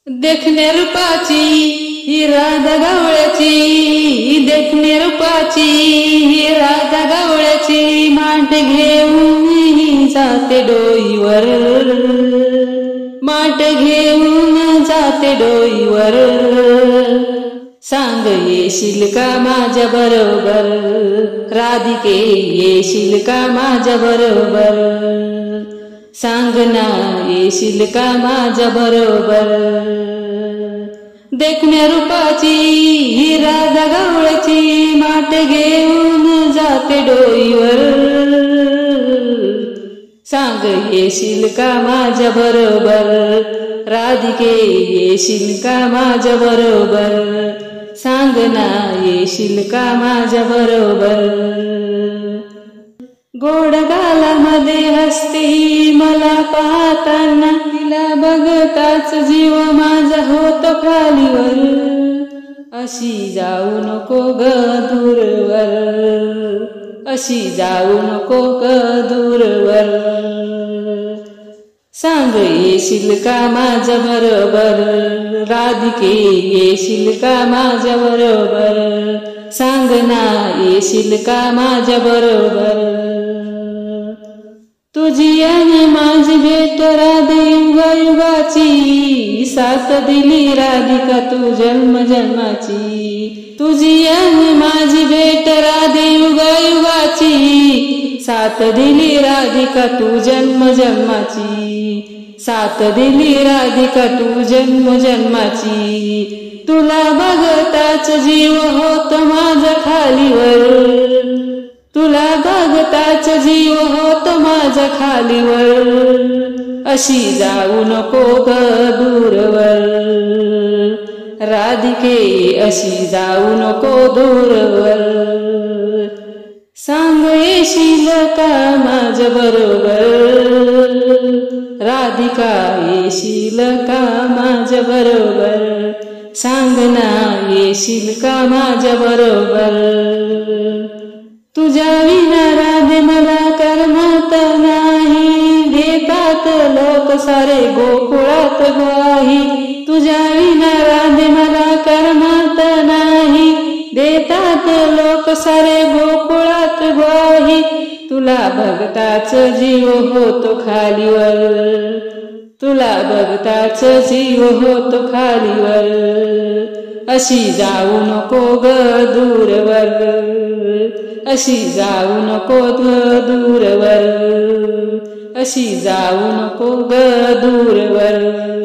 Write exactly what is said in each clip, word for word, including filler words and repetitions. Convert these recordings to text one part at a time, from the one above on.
देखण्या रूपाची ही राधा गवळ्याची, देखण्या रूपाची ही राधा गवळ्याची, माठ घेऊन ही जाते डोईवर, माठ घेऊन जाते डोईवर, सांग येशील का माझ्या बरोबर, राधिके येशील का माझ्या बरोबर, सांग ना येशील का माझ्या बरोबर. देखण्या रूपाची ही राधा गवळ्याची, माठ घेऊन जाते डोईवर, सांग येशील का माझ्या बरोबर, राधिके येशील का माझ्या बरोबर, सांग ना येशील का माझ्या बरोबर. गोड गालामध्ये हसते ही मला पाहताना, तिला बघताच जीव माझा होतो खालीवर, अशी जाऊ नको ग दूरवर, अशी जाऊ नको ग दूरवर, सांग येशील का माझ्या बरोबर, राधिके येशील का माझ्या बरोबर, सांग ना येशील का माझ्या बरोबर. तुझी आणि माझी भेट राधे युगायुगाची, साथ दिली राधिका तू जन्म जन्माची, तुझी आणि माझी भेट राधे युगायुगाची, साथ दिली राधिका तू जन्म जन्माची, साथ दिली राधिका तू जन्म जन्माची. तुला बघताच जीव होत माझा खालीवर, तुला बघताच जीव होत माझा खालीवर, अशी जाऊ नको ग दूरवर, राधिके अशी जाऊ नको दूरवर, सांग येशील का माझ्या बरोबर, राधिका येशील का माझ्या बरोबर, सांग ना येशील का माझ्या बरोबर. तुझ्या विना राधे मला करमत नाही, देतात लोक सारे गोकुळात ग्वाही, तुझ्या विना राधे मला करमत नाही, देतात लोक सारे गोकुळात ग्वाही, तुला बघताच जीव होतो खालीवर, तुला बघताच जीव होतो खालीवर, अशी जाऊ नको ग दूरवर, अशी जाऊ नको ग दूरवर, अशी जाऊ नको ग दूरवर,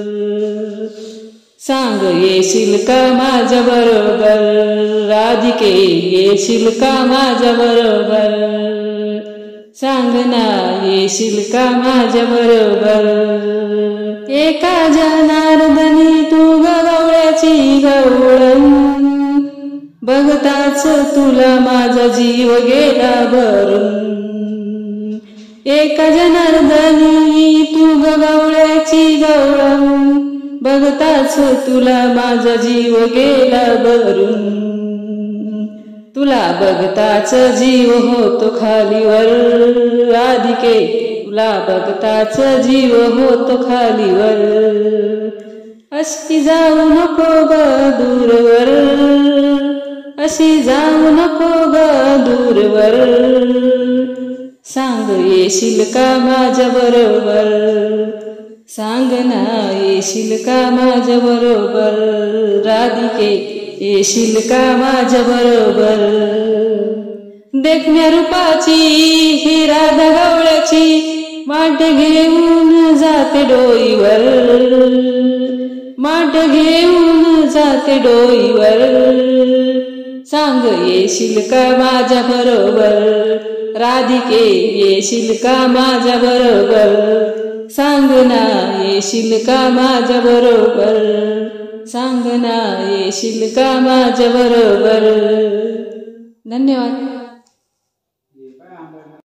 सांग येशील का माझ्या बरोबर, राधिके येशील का माझ्या बरोबर, सांग ना येशील का माझ्या बरोबर. एका जनार्दनी तू गवळ्याची गवळण, बघताच तुला माझा जीव गेला भरून, एका जनार्दनी तू गवळ्याची गवळण, बघताच तुला माझा जीव गेला भरून, तुला बघताच जीव होतो खालीवर, राधिके तुला बघताच जीव होतो खालीवर, अशी जाऊ नको ग दूरवर, अशी जाऊ नको ग दूरवर, सांग येशील का माझ्या बरोबर, सांग ना येशील का माझ्या बरोबर, राधिके येशील का माझ्या बरोबर. देखण्या रूपाची ही राधा गवळ्याची, माठ घेऊन जाते डोईवर, माठ घेऊन जाते डोईवर, सांग येशील का माझ्या बरोबर, राधिके येशील का माझ्या बरोबर, सांग ना येशील का माझ्या बरोबर, सांग ना येशील का माझ्या बरोबर. धन्यवाद.